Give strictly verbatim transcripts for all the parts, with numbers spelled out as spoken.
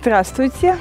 Здравствуйте.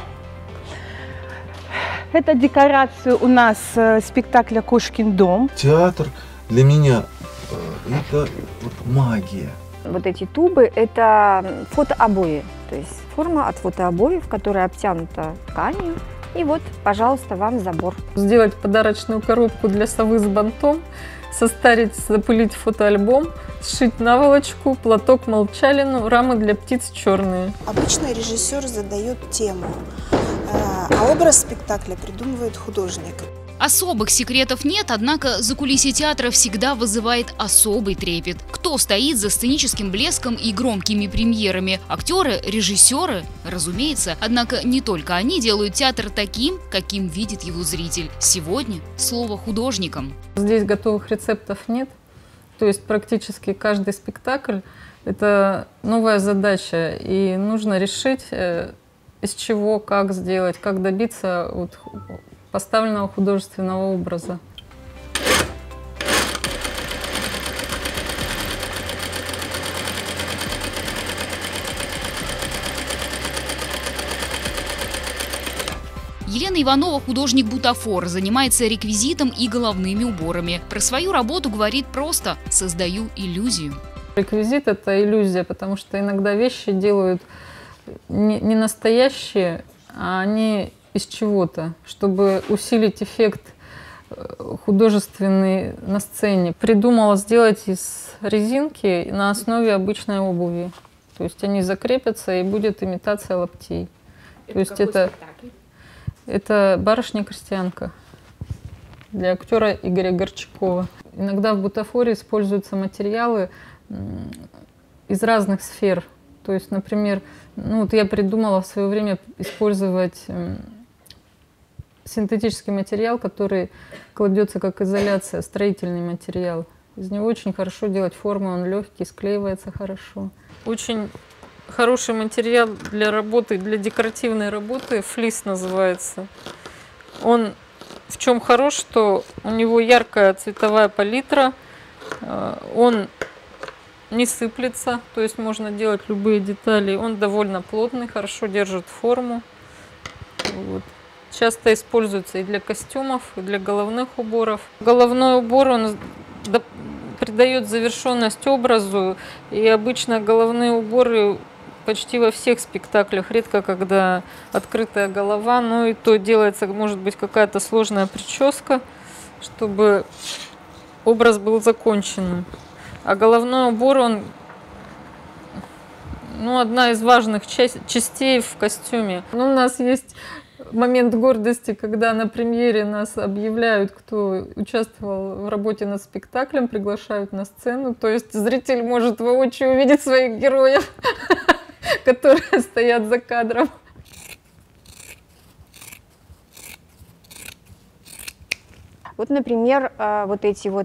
Это декорация у нас спектакля «Кошкин дом». Театр для меня это вот магия. Вот эти тубы – это фотообои, то есть форма от фотообоев, которая обтянута тканью. И вот, пожалуйста, вам забор. Сделать подарочную коробку для совы с бантом, состарить, запылить фотоальбом, сшить наволочку, платок молчалину, рамы для птиц черные. Обычно режиссер задает тему, а образ спектакля придумывает художник. Особых секретов нет, однако закулисье театра всегда вызывает особый трепет. Кто стоит за сценическим блеском и громкими премьерами? Актеры, режиссеры? Разумеется, однако не только они делают театр таким, каким видит его зритель. Сегодня слово художникам. Здесь готовых рецептов нет, то есть практически каждый спектакль – это новая задача, и нужно решить, из чего, как сделать, как добиться вот поставленного художественного образа. Елена Иванова, художник-бутафор, занимается реквизитом и головными уборами. Про свою работу говорит просто: создаю иллюзию. Реквизит – это иллюзия, потому что иногда вещи делают не, не настоящие, а они из чего-то, чтобы усилить эффект художественный на сцене. Придумала сделать из резинки на основе обычной обуви. То есть они закрепятся, и будет имитация лаптей. Это То есть это, это «Барышня-крестьянка» для актера Игоря Горчакова. Иногда в бутафоре используются материалы из разных сфер. То есть, например, ну вот я придумала в свое время использовать синтетический материал, который кладется как изоляция, строительный материал. Из него очень хорошо делать формы, он легкий, склеивается хорошо. Очень хороший материал для работы, для декоративной работы, флис называется. Он в чем хорош, что у него яркая цветовая палитра, он не сыплется, то есть можно делать любые детали. Он довольно плотный, хорошо держит форму. Вот. Часто используется и для костюмов, и для головных уборов. Головной убор, он придает завершенность образу, и обычно головные уборы почти во всех спектаклях, редко когда открытая голова, но и то делается, может быть, какая-то сложная прическа, чтобы образ был законченным. А головной убор, он ну, одна из важных частей в костюме. Ну, у нас есть момент гордости, когда на премьере нас объявляют, кто участвовал в работе над спектаклем, приглашают на сцену. То есть зритель может воочию увидеть своих героев, которые стоят за кадром. Вот, например, вот эти вот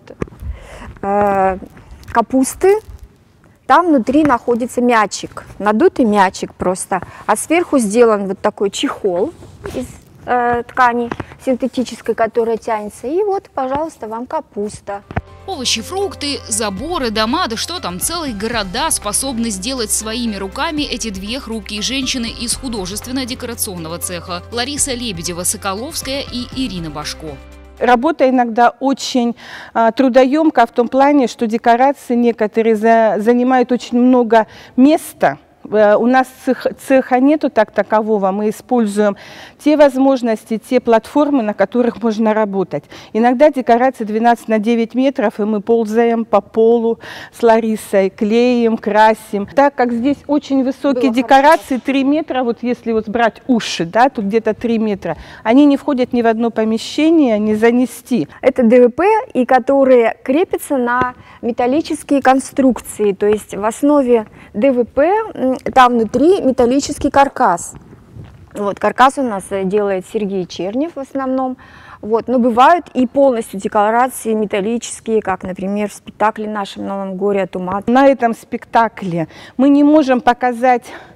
капусты. Там внутри находится мячик, надутый мячик просто, а сверху сделан вот такой чехол из э, ткани синтетической, которая тянется. И вот, пожалуйста, вам капуста. Овощи, фрукты, заборы, дома, да что там, целые города способны сделать своими руками эти две хрупкие женщины из художественно-декорационного цеха – Лариса Лебедева-Соколовская и Ирина Башко. Работа иногда очень а, трудоемка в том плане, что декорации некоторые за, занимают очень много места. У нас цех, цеха нету так такового, мы используем те возможности, те платформы, на которых можно работать. Иногда декорации двенадцать на девять метров, и мы ползаем по полу с Ларисой, клеим, красим. Так как здесь очень высокие Было декорации, три метра, вот если вот брать уши, да, тут где-то три метра, они не входят ни в одно помещение, не занести. Это ДВП, и которые крепятся на металлические конструкции, то есть в основе ДВП там внутри металлический каркас. Вот, каркас у нас делает Сергей Чернев в основном. Вот, но бывают и полностью декорации металлические, как, например, в спектакле нашем «Новом горе от ума». На этом спектакле мы не можем показать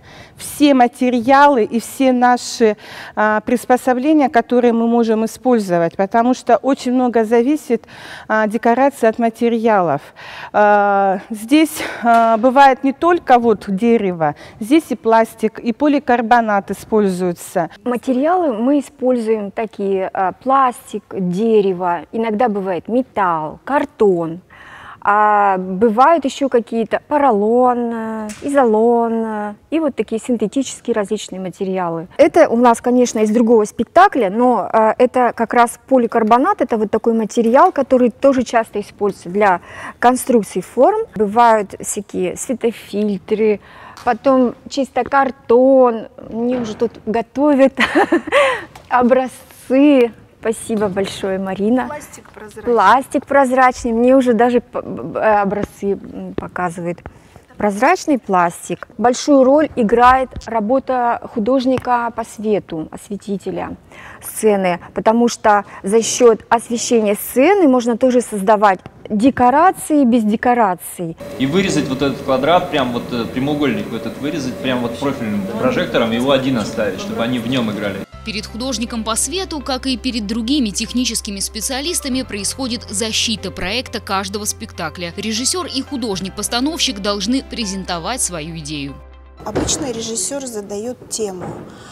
все материалы и все наши а, приспособления, которые мы можем использовать, потому что очень много зависит а, декорации от материалов. А, здесь а, бывает не только вот дерево, здесь и пластик, и поликарбонат используются. Материалы мы используем такие: а, пластик, дерево, иногда бывает металл, картон. А бывают еще какие-то поролон, изолон и вот такие синтетические различные материалы. Это у нас, конечно, из другого спектакля, но а, это как раз поликарбонат, это вот такой материал, который тоже часто используется для конструкции форм. Бывают всякие светофильтры, потом чисто картон, мне уже тут готовят образцы. Спасибо большое, Марина. Пластик прозрачный. Пластик прозрачный. Мне уже даже образцы показывает. Прозрачный пластик. Большую роль играет работа художника по свету, осветителя сцены, потому что за счет освещения сцены можно тоже создавать декорации без декораций. И вырезать вот этот квадрат, прям вот прямоугольник вот этот вырезать, прям вот профильным прожектором, его один оставить, чтобы они в нем играли. Перед художником по свету, как и перед другими техническими специалистами, происходит защита проекта каждого спектакля. Режиссер и художник-постановщик должны презентовать свою идею. Обычно режиссер задает тему,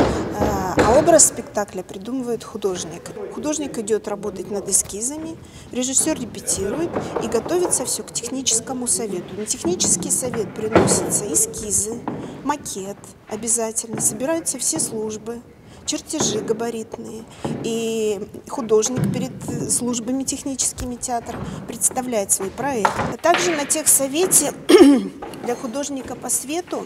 а образ спектакля придумывает художник. Художник идет работать над эскизами, режиссер репетирует и готовится все к техническому совету. На технический совет приносятся эскизы, макет обязательно, собираются все службы, чертежи габаритные, и художник перед службами техническими театра представляет свой проект. А также на техсовете для художника по свету,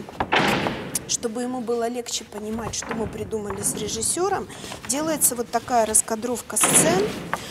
чтобы ему было легче понимать, что мы придумали с режиссером, делается вот такая раскадровка сцен,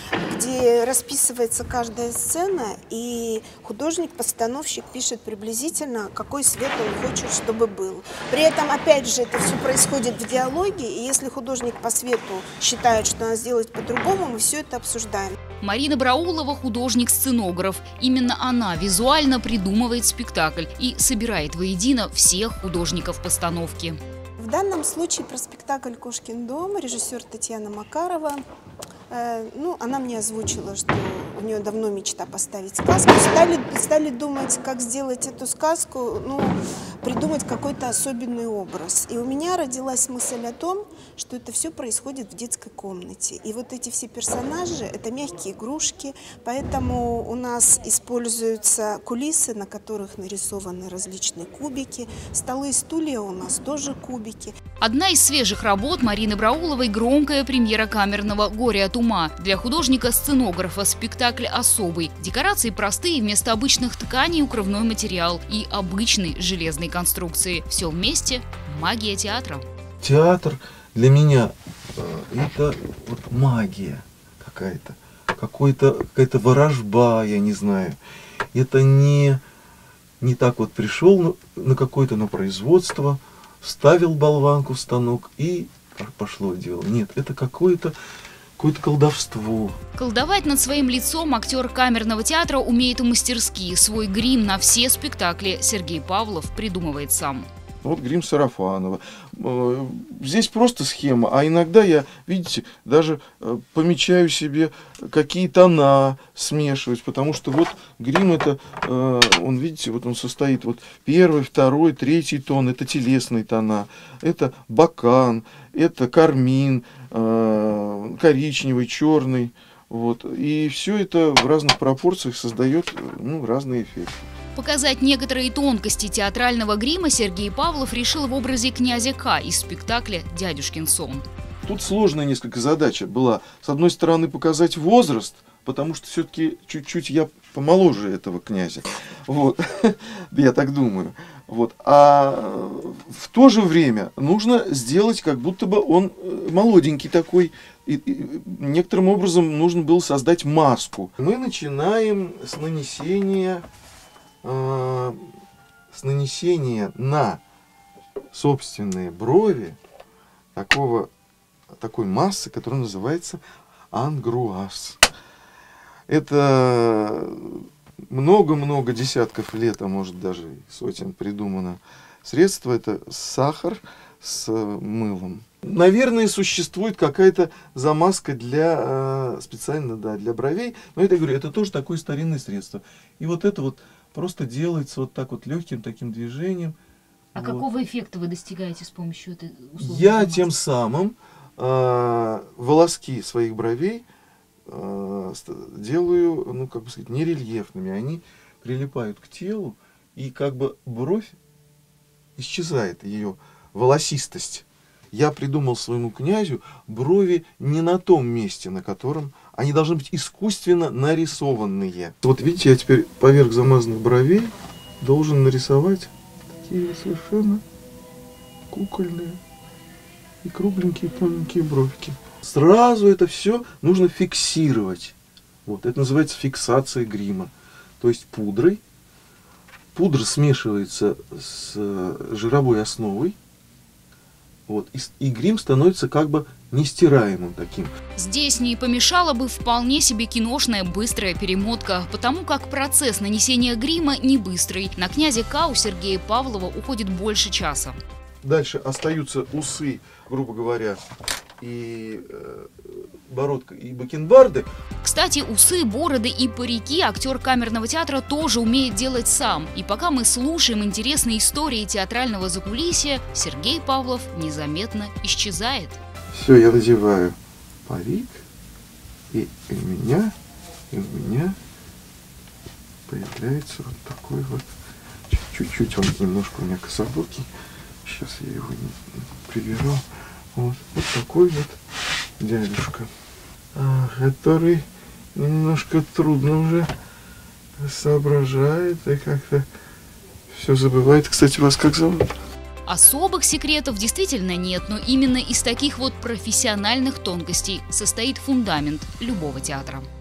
где расписывается каждая сцена, и художник-постановщик пишет приблизительно, какой свет он хочет, чтобы был. При этом, опять же, это все происходит в диалоге, и если художник по свету считает, что надо сделать по-другому, мы все это обсуждаем. Марина Браулова – художник-сценограф. Именно она визуально придумывает спектакль и собирает воедино всех художников постановки. В данном случае про спектакль «Кошкин дом» режиссер Татьяна Макарова. Э, ну, она мне озвучила, что у нее давно мечта поставить сказку. Стали, стали думать, как сделать эту сказку, ну, придумать какой-то особенный образ. И у меня родилась мысль о том, что это все происходит в детской комнате. И вот эти все персонажи – это мягкие игрушки, поэтому у нас используются кулисы, на которых нарисованы различные кубики. Столы и стулья у нас тоже кубики. Одна из свежих работ Марины Брауловой – громкая премьера камерного «Горе от ума». Для художника-сценографа спектакль особый. Декорации простые, вместо обычных тканей укрывной материал и обычной железной конструкции. Все вместе – магия театра. Театр для меня э, это вот магия какая-то, какой-то, какая-то ворожба, я не знаю. Это не, не так вот пришел на, на какое-то на производство, вставил болванку в станок и пошло дело. Нет, это какое-то какое-то колдовство. Колдовать над своим лицом актер камерного театра умеет мастерски. Свой грим на все спектакли Сергей Павлов придумывает сам. Вот грим Сарафанова. Здесь просто схема, а иногда я, видите, даже помечаю себе, какие тона смешивать, потому что вот грим это, он, видите, вот он состоит, вот первый, второй, третий тон, это телесные тона, это бакан, это кармин, коричневый, черный, вот, и все это в разных пропорциях создает, ну, разные эффекты. Показать некоторые тонкости театрального грима Сергей Павлов решил в образе князя К из спектакля «Дядюшкин сон». Тут сложная несколько задача была. С одной стороны, показать возраст, потому что все-таки чуть-чуть я помоложе этого князя. Вот. Я так думаю. Вот. А в то же время нужно сделать, как будто бы он молоденький такой. И, и некоторым образом нужно было создать маску. Мы начинаем с нанесения... с нанесения на собственные брови такого, такой массы, которая называется ангруаз. Это много-много десятков лет, а может даже сотен придумано средство — это сахар с мылом. Наверное, существует какая-то замазка для, специально, да, для бровей, но это, я говорю, это тоже такое старинное средство. И вот это вот просто делается вот так вот легким таким движением. А вот. Какого эффекта вы достигаете с помощью этой условной Я замазки? тем самым э, волоски своих бровей э, делаю, ну, как бы сказать, нерельефными. Они прилипают к телу, и как бы бровь исчезает, ее волосистость. Я придумал своему князю брови не на том месте, на котором они должны быть искусственно нарисованные. Вот видите, я теперь поверх замазанных бровей должен нарисовать такие совершенно кукольные и кругленькие тоненькие бровки. Сразу это все нужно фиксировать. Вот, это называется фиксация грима. То есть пудрой. Пудра смешивается с жировой основой. Вот, и, и грим становится как бы нестираемым таким. Здесь не помешала бы вполне себе киношная быстрая перемотка, потому как процесс нанесения грима не быстрый. На князя К у Сергея Павлова уходит больше часа. Дальше остаются усы, грубо говоря, и э, бородка, и бакенбарды. Кстати, усы, бороды и парики актер камерного театра тоже умеет делать сам. И пока мы слушаем интересные истории театрального закулисья, Сергей Павлов незаметно исчезает. Все, я надеваю парик, и у меня, и у меня появляется вот такой вот, чуть-чуть он немножко у меня кособокий. Сейчас я его приберу. Вот, вот такой вот дядюшка, который немножко трудно уже соображает и как-то все забывает. Кстати, вас как зовут? Особых секретов действительно нет, но именно из таких вот профессиональных тонкостей состоит фундамент любого театра.